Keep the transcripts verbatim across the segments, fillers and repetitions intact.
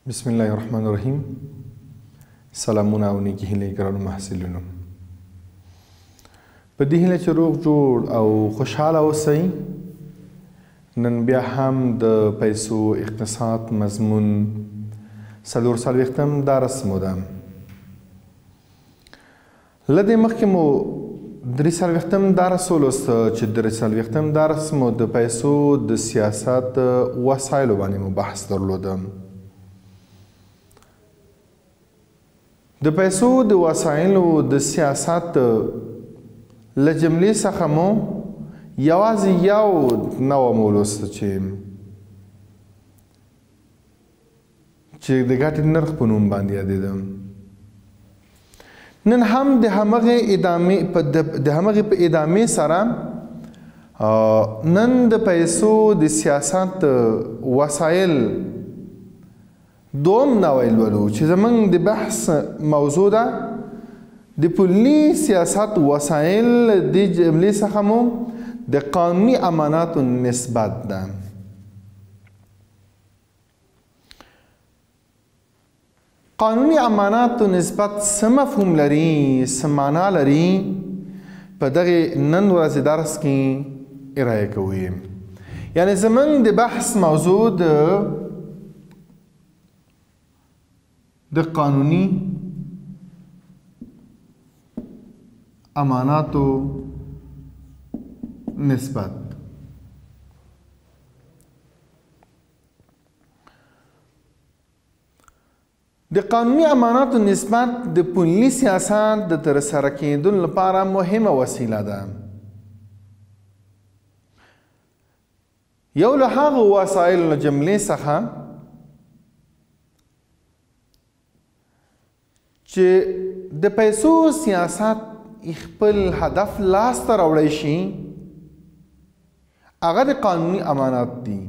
بسم الله الرحمن الرحیم. سلامونه او نیکی هیلې ګرانو محصلینو. په دې هیله چې روغ جوړ او خوشحاله اوسئ. نن بیا هم د پیسو اقتصاد مضمون څلور څلوېښتم درس مو ده. له دې مخکې مو درې څلوېښتم درس ولوسته چې درې څلوېښتم درس مو د پیسو د سیاست وسایلو باندې مو بحث درلوده. د پیسو د وسایلو د سیاست له جملې څخه مو یوازې یو نوع مو ولوسته چې چې د ګټې نرخ په نوم باندې یادېده. نن هم د همغې ادامې په د همغې په ادامې سره نن د پیسو د سیاست وسایل دوم نوع لولو چې زموږ د بحث موضوع ده. د پولي سیاست وسایل د جملې څخه مو د قانوني اماناتو نسبت ده. قانوني اماناتو نسبت څه مفهوم لري، څه معنا لري، په دغې نن ورځې درس کې ارایه کوو. یعنې زموږ د بحث موضوع د د قانوني اماناتو نسبت. د قانوني اماناتو نسبت د پولي سیاست د ترسره کېدو لپاره مهمه وسیله ده. یو له هغو وسایلو له جملې څخه چې د پیسو سیاست خپل هدف لاسته راوړی شي هغه د قانوني امانات دي.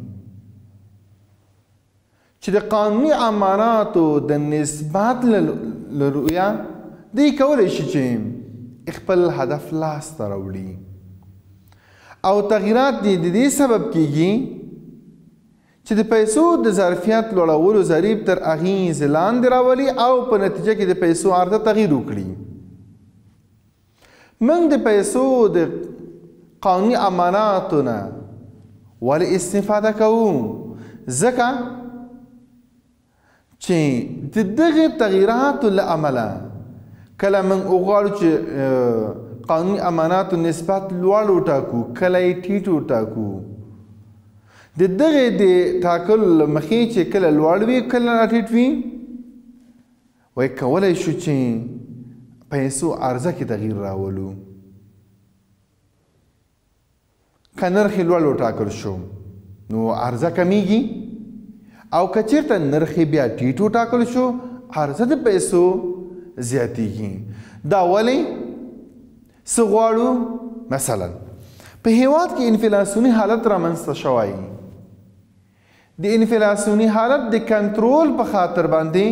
چې د قانوني اماناتو د نسبت له رویه دوی کولی شي چې خپل هدف لاسته راوړي او تغییرات دي د دې سبب کیږي چې د پیسو د ظرفیت لوړولو ضریب تر اغیز لاندې راولي او په نتیجه کې د پیسو عرضه تغییر وکړي. موږ د پیسو د قانوني اماناتو نه ولې استفاده کوو؟ ځکه چې د دغې تغییراتو له امله کله موږ وغواړو چې قانوني اماناتو نسبت لوړ وټاکو، کله یې ټیټ وټاکو. د دغې د ټاکلو له مخې چې کله لوړ وي کله راټیټ وي وایي کولی شو چې پیسو عرضه کې تغییر راولو. که نرخ یې لوړ وټاکل شو نو عرضه کمیږي او که چېرته نرخ یې بیا ټیټ وټاکل شو عرضه د پیسو زیاتیږي. دا ولې څه غواړو؟ مثلا په هیواد کې انفلاسیوني حالت رامنځته شوی. د انفلاسیوني حالت د کنټرول په خاطر باندې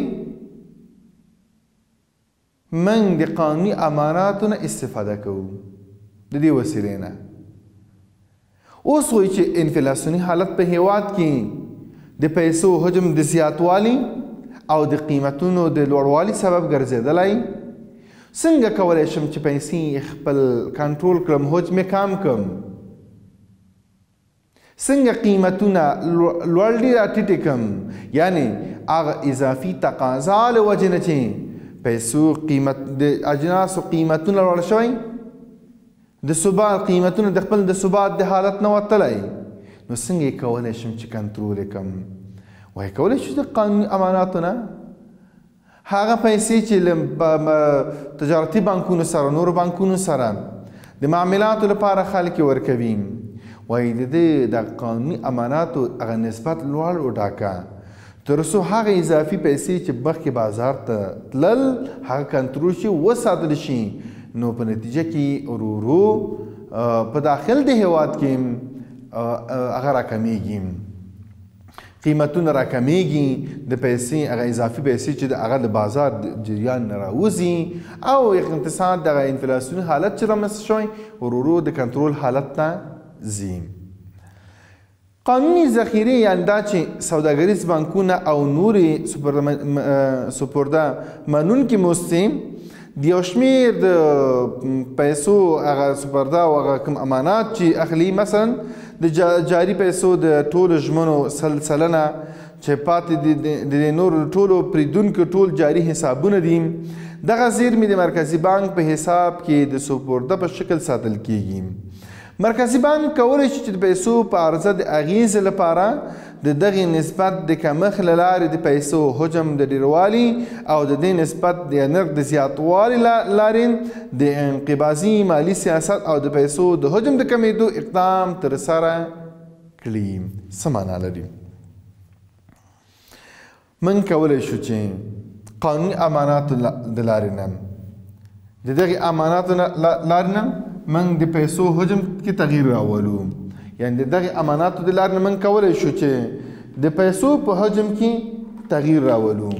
موږ د قانوني اماناتو نه استفاده کوو د دې وسیلې نه. اوس وایي چې انفلاسیوني حالت په هیواد کې د پیسو حجم د زیاتوالي او د قیمتونو د لوړوالي سبب ګرځېدلی. څنګه کولی شم چې پیسې خپل کنټرول کړم، حجم یې کم کړم؟ څنګه قیمتونه لوړ دي راټیټې کړم؟ یعنې هغه اضافي تقاضا له وجې نه چې پیسو قیمت د اجناسو قیمتونه لوړ شوی، د ثبات قیمتونه د خپل د ثبات د حالت نه وتلی، نو څنګه یې کولی شم چې کنټرول یې کړم؟ وایي کولی شو د قانوني اماناتو نه هغه پیسې چې له تجارتي بانکونو سره نورو بانکونو سره د معاملاتو لپاره خلک ورکوي، وایي د دې د قانوني اماناتو هغه نسبت لوړ وټاکه تر څو هغه اضافي پیسې چې مخکې بازار ته تلل هغه کنټرول شي، وساتل شي. نو په نتیجه کې ورو ورو په داخل د هیواد کې هغه راکمیږي، قیمتونه راکمیږي، د پیسې هغه اضافي پیسې چې هغه د بازار جریان نه راوځي او اقتصاد دغه انفلاسیوني حالت چې رامنځته شوی ورو ورو د کنټرول حالت ته ځي. قانوني ذخیرې یعنې دا چې سوداګریز بانکونه او نورې سپرده منونکي موسسې د یو شمېر د پیسو هغه سپرده او هغه کوم امانات چې اخلي، مثلا د جاري پیسو د ټولو ژمنو سل سلنه چې پاتې د نورو ټولو پریدونکو ټول جاري حسابونه دي، دغه زیرمې د مرکزي بانک په حساب کې د سپرده په شکل ساتل کیږي. مرکزي بانک کولی شي چې د پیسو په عرضه د اغیزې لپاره د دغې نسبت د کمښت له لارې د پیسو حجم د ډیروالي او د دې نسبت د نرخ د زیاتوالي لارې د انقباضي مالي سیاست او د پیسو د حجم د کمیدو اقدام ترسره کړي. څه معنا لري؟ من کولی شو چې قانوني اماناتو د لارې نه د دغې اماناتو لارې نه من د پیسو حجم کې تغییر راولو، یعنی د دغې اماناتو د لارې نه من کولی شو چې د پیسو په حجم کې تغییر راولو.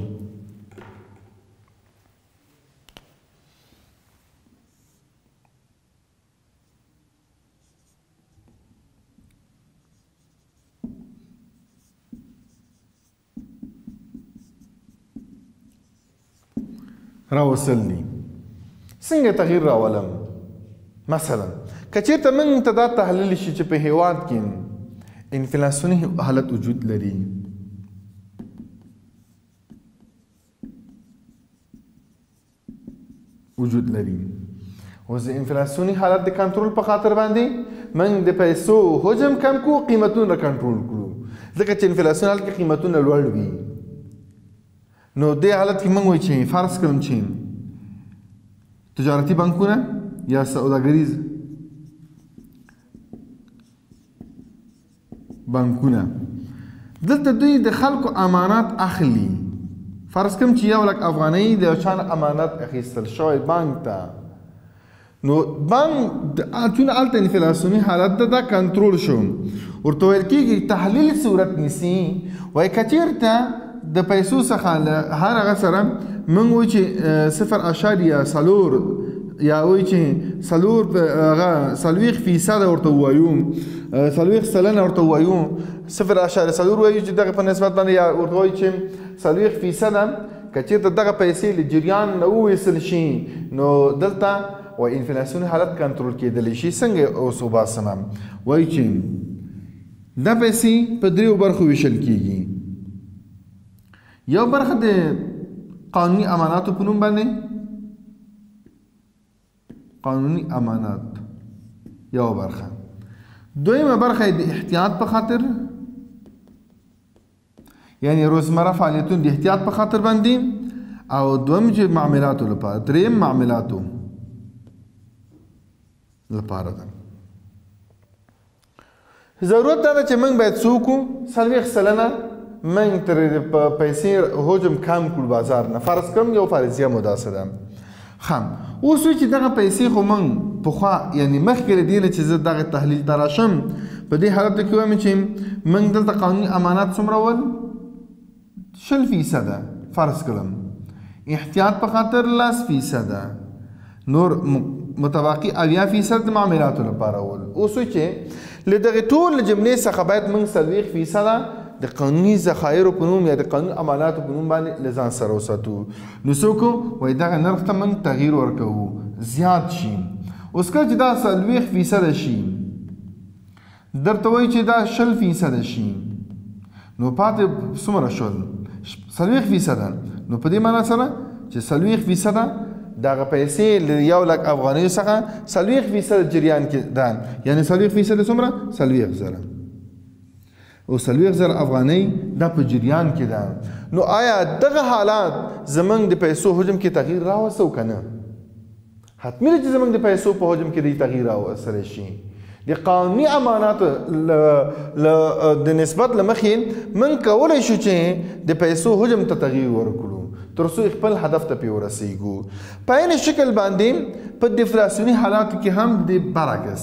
راوصل دي څنګه تغییر راولم؟ مثلا که چېرته موږ ته دا تحلیل شي چې په هیواد کې انفلاسیوني حالت وجود لري، وجود لري اوس د انفلاسیوني حالت د کنټرول په خاطر باندې موږ د پیسو حجم کم کړو، قیمتونه کنټرول کړو، ځکه چې انفلاسیوني حالت کې قیمتونه لوړ وي. نو دې حالت کې موږ وایو چې فرض کړم چې تجارتي بانکونه یا سوداګریز بانکونه دلته دوی د خلکو امانات اخلي. فرض کړم چې یو لک افغانۍ د یو چا نه امانت اخیستل شوی بانک ته، نو بانک چون هلته انفلاسیوني حالت ده دا کنټرول شو، ورته ویل کېږي تحلیل صورت نیسي. وایي که چېرته د پیسو څخه له هر هغه سره موږ وایو چې صفر اشاریه څلور یا وایي چې څلور هغه څلوېښت فیصده ورته ووایو، څلوېښت سلنه ورته ووایو، صفر اشاریه څلور وایو چې دغه په نسبت باندې یا ورته وایو چې څلوېښت فیصده که چېرته دغه پیسې له جریان نه وویستل شي نو دلته وایي انفلاسیوني حالت کنټرول کېدلی شي. څنګه اوس وباسم؟ وایي چې دا پیسې په دریو برخو ویشل کېږي. یو برخه د قانوني اماناتو په نوم باندې، قانوني امانات یو برخه، دویمه برخه د احتیاط په خاطر، یعنی روزمره فعالیتونو د احتیاط په خاطر باندې، او دویم چې معاملاتو لپاره، دریم معاملاتو لپاره ده. ضرورت دا ده چې موږ باید څه وکړو؟ څلوېښت سلنه موږ ترې پیسې حجم کم کړو بازار نه. فرض کړم یو فرضیه مو داسې ده. ښه اوس وایي چې دغه پیسې خو موږ پخوا یعنې مخکې له دې نه چې زه دغه تحلیل ته راشم په دې حالت کې وایم چې موږ دلته قانوني امانات څومره ول؟ شل فیصده فرض کړم، احتیاط په خاطر لس فیصده، نور متبقي اویا فیصد د معاملاتو لپاره ول. اوس وایي چې له دغې ټول جملې څخه باید موږ څلوېښت فیصده د قانوني ذخایرو په نوم یا د قانوني اماناتو په نوم باندې له ځان سره وساتو. نو څه وکړو؟ وایي دغه نرخ ته موږ تغییر ورکوو، زیات شي. اوس کله چې دا څلوېښت فیصده شي، درته وایي چې دا شل فیصده شي، نو پاتې څومره شول؟ څلوېښت فیصده. نو په دې معنا سره چې څلوېښت فیصده دغه پیسې له یو لک افغانیو څخه څلوېښت فیصده جریان کې ده، یعنې څلوېښت فیصده څومره؟ څلوېښت زره. او څلوېښت زره افغانۍ دا په جریان کې ده. نو آیا دغه حالات زموږ د پیسو حجم کې تغییر راوستو که نه؟ حتمي ده چې زموږ د پیسو په حجم کې د تغییر راوستلی شي. د قانوني اماناتو د نسبت له مخې موږ کولی شو چې د پیسو حجم ته تغییر ورکړو تر څو خپل هدف ته پرې ورسېږو. په عین شکل باندې په ډیفلاسیوني حالاتو کې هم د برعکس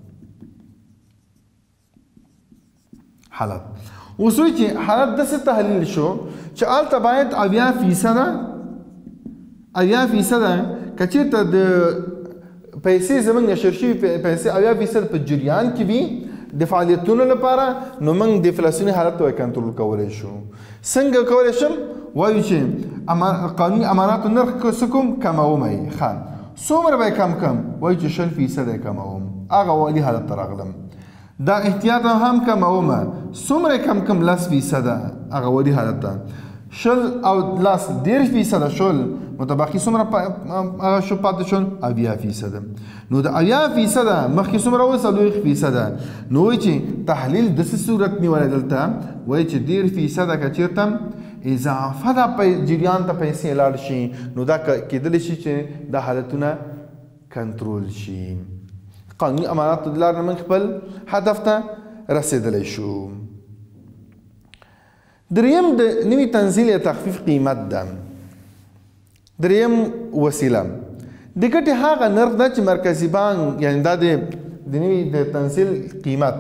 حالت. اوس وایي چې حالت داسې تحلیل شو چې هلته باید اویا فیصده اویا فیصده که چېرته د پیسې زموږ نشر شوي پیسې اویا فیصد په جریان کې وي، د فعالیتونو لپاره نو موږ د انفلاسیوني حالت ته کنټرول کولی شو. څنګه کولی شم؟ وایو چې قانوني اماناتو نرخ څه کوم؟ کموم یې. ښه څومره به یې کم کم؟ وایو چې شل فیصده یې کموم. هغه والي حالت ته راغلم. دا احتیاط هم کمومه. څومره کم کم؟ لس فیصده. هغه والي حالت ته شل او لس دېرش فیصده شل، متبقي څومره هغه شو پاتې شول؟ اویا فیصده. نو د اویا فیصده مخکې څومره وه؟ څلوېښت فیصده. نو وایي چې تحلیل داسې صورت نیولی دلته وایي چې دېرش فیصده که چېرته اضافه دا جریان ته پیسې لاړ شي نو دا کېدلی شي چې دا حالتونه کنټرول شي. قانوني اماناتو د لارې نه موږ خپل هدف ته رسېدلی شو. دریم د نوي تنزیل یا تخفیف قیمت ده. دریم وسیله د ګټې هغه نرخ ده چې مرکزي بانک یعنې دا د نوي د تنزیل قیمت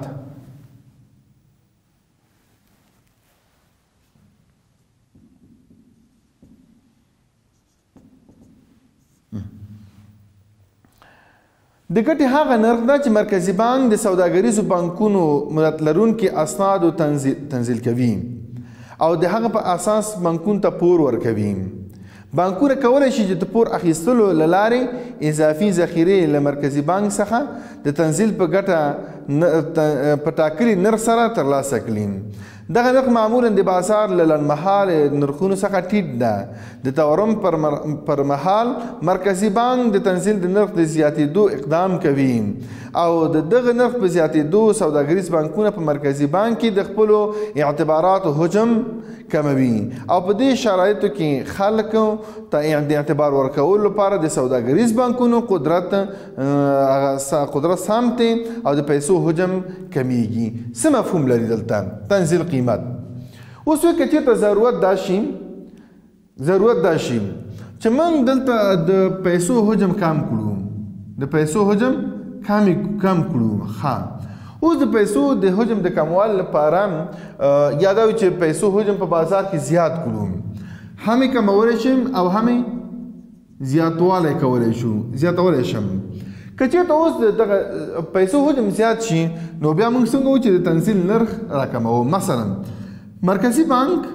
د ګټې هغه نرخ ده چې مرکزي بانک د سوداګریزو بانکونو ملت لرونکي اسنادو تنزیل کوي او د هغه په اساس بانکونو ته پور ورکوي. بانکونه کولی شي چې د پور اخیستلو له لارې اضافي ذخیرې له مرکزي بانک څخه د تنزیل په ګټه په ټاکلي نرخ سره ترلاسه کړي. دغه نرخ معمولا د بازار له لنډمهالې نرخونو څخه ټیټ ده. د تورم پر مهال مرکزي بانک د تنزیل د نرخ د زیاتېدو اقدام کوي او د دغه نرخ په زیاتېدو سوداګریز بانکونه په مرکزي بانک کې د خپلو اعتباراتو حجم کموي او په دې شرایطو کې خلکو ته د اعتبار ورکولو لپاره د سوداګریز بانکونو قدرت قدرت سامتي او د پیسو حجم کمیږي. څه مفهوم لري دلته تنزیل قیمت؟ اوس وایي که چېرته ضرورت دا شي ضرورت دا شي چې موږ دلته د پیسو حجم کم کړو د پیسو حجم کم کم کړو. ښه اوس د پیسو د حجم د کموالي لپاره یا دا وي چې پیسو حجم په بازار کې زیات کړو، هم یې کمولی شم او هم یې زیاتوالی کولی شو زیاتولی شم. که چېرته اوس دغه پیسو حجم زیات شي نو بیا موږ څنګه وو چې د تنزیل نرخ راکموو. مثلا مرکزي بانک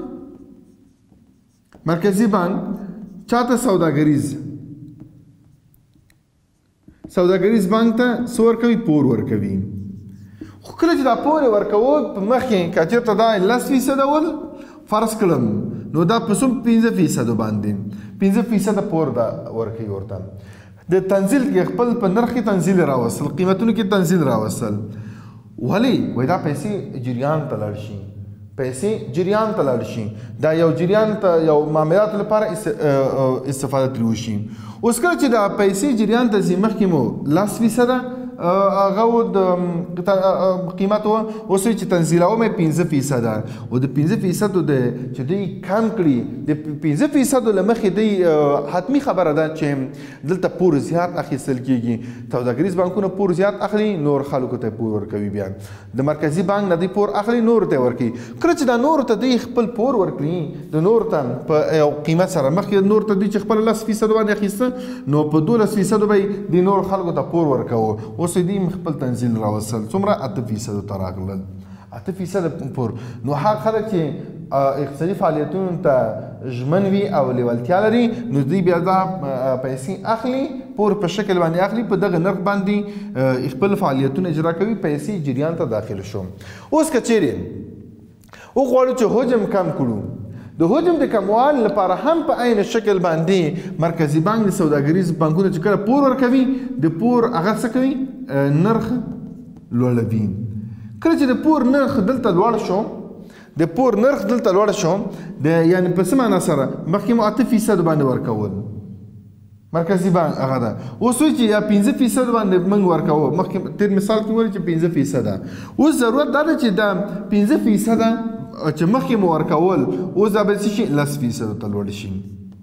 مرکزي بانک چاته سوداګریز سوداګریز بانک ته څه ورکوي؟ پور ورکوي. خو کله چې دا پور یې ورکوو په مخکې که چېرته دا لس فیصده ول فرض کړم نو دا په څوم پنځه فیصدو باندې پنځه فیصده پور دا ورکوي ورته. د تنزیل کې خپل په نرخ کې تنزیل راوستل، قیمتونو کې تنزیل راوستل. ولې؟ وایي دا پیسې جریان ته لاړ شي پیسې جریان ته لاړ شي دا یو جریان ته یو معاملاتو لپاره استفاده ترې وشي. اوس کله چې دا پیسې جریان ته ځي مخکې مو لس فیصده هغه د قیمت و اوس چې تنزیلوم یې پنځه فیصده او د پنځه فیصدو د چې دوی کم کړي د پنځه فیصدو له مخې دوی حتمي خبره ده چې دلته پور زیات اخیستل کېږي. سوداګریز بانکونه پور زیات اخلي، نور خلکو ته پور ورکوي. بیا د مرکزي بانک نه دوی پور اخلي، نور ته ورکوي. کله چې دا نور ته دوی خپل پور ورکړي د نور ته په یو قیمت سره مخکې نور ته دوی چې خپل لس فیصدو باندې اخیسته نو په دولس فیصدو به یې د نور خلکو ته پور ورکوو. اوس دوی خپل تنزیل راوستل څومره؟ اته فیصدو ته راغلل. اته فیصده پور. نو هغه خلک چې اقتصادي فعالیتونو ته ژمن وي او لیوالتیا لري نو دوی بیا دا پیسې اخلي، پور په شکل باندې اخلي، په دغه نرخ باندې خپل فعالیتونه اجرا کوي، پیسې جریان ته داخل شو. اوس که چیرې وغواړو چې حجم کم کړو د حجم د کموالي لپاره هم په عین شکل باندې مرکزي بانک د سوداګریز بانکونه چې کله پور ورکوي د پور هغه څه کوي؟ نرخ لوړوي. کله چې د پور نرخ دلته لوړ شو د پور نرخ دلته لوړ شو د یعنی په څه معنا سره مخکې مو اته فیصد باندې ورکول مرکزي بانک هغه ده. اوس وایي چې یا پنځه فیصد باندې موږ ورکوو. مخکې تېر مثال کې ویل چې پنځه فیصده. اوس ضرورت دا ده چې دا پنځه فیصده چې مخکې مو ورکول اوس دا به څه شي؟ لس فیصدو ته لوړ شي.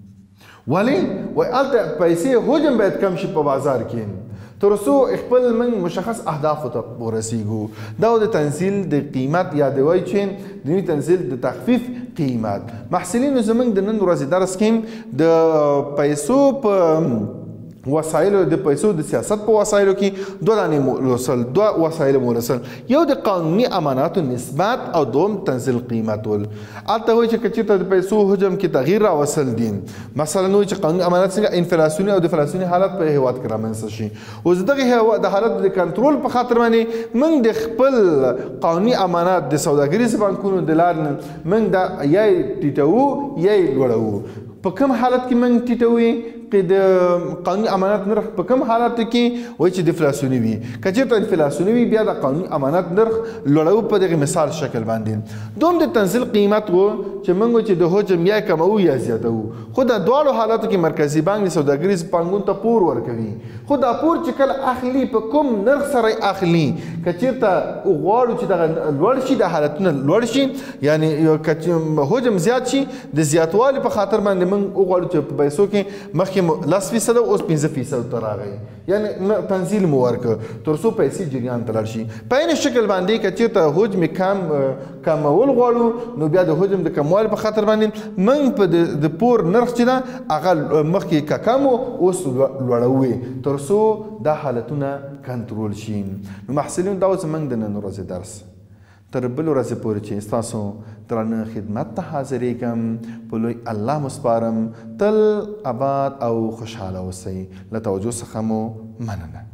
ولې؟ وایي هلته پیسې حجم باید کم شي په بازار کې تر څو خپل موږ مشخص اهدافو ته ورسیږو. دا د تنزیل د قیمت یا د وایي چې د نوي تنزیل د تخفیف قیمت. محصلینو زموږ د نن ورځې درس کې د پیسو په وسایلو د پیسو د سیاست په وسایلو کې دوه دانې لوستل، دوه وسایل مو لوستل، یو د قانوني اماناتو نسبت او دوم تنزیل قیمت ول. هلته وایي چې که چېرته د پیسو حجم کې تغییر راوستل دي، مثلا وایي چې قانوني امانات څنګه انفلاسیوني او دفلاسیوني حالت په هېواد کې رامنځته شي. اوس دغه د حالت د کنټرول په خاطر باندې موږ د خپل قانوني امانات د سوداګریزو بانکونو د لارې نه موږ دا یا یې ټیټوو یا یې لوړوو. په کوم حالت کې موږ ټیټوي؟ که د قانوني امانات نرخ په کوم حالت کې وایي چې دفلاسیوني وي. که چېرته انفلاسیوني وي بیا د قانوني امانات نرخ لوړوو په دغه مثال شکل باندې. دوم د تنزیل قیمت و چې موږ وایو چې د حجم یا کموو یا زیاتوو. خو د دواړو حالاتو کې مرکزي بانک د سوداګریزو بانکونو ته پور ورکوي. خو دا پور چې کله اخلي په کوم نرخ سره اخلي، که چېرته غواړو چې دغه لوړ شي، د حالتونه لوړ شي، یعنې که حجم زیات شي د زیاتوالي په خاطر باندې موږ وغواړو چې په پیسو کې مخکې لس فیصد اوس پنځه فیصد ته راغی، یعنې تنزیل مو ورکړه تر څو پیسې جریان ته لاړ شي. په عین شکل باندې که چېرته حجم کم کمول غواړو نو بیا د حجم د کموالي په خاطر باندې موږ په د پور نرخ چې ده هغه مخکې که کم و اوس لوړوي تر څو دا حالتونه کنټرول شي. نو محصلینو دا اوس زموږ د نن ورځې درس. تر بل ورځې پورې چې ستاسو درانه خدمت ته حاضرېږم په لوی الله مو سپارم. تل اباد او خوشحاله اوسئ. له توجه څخه مو مننه.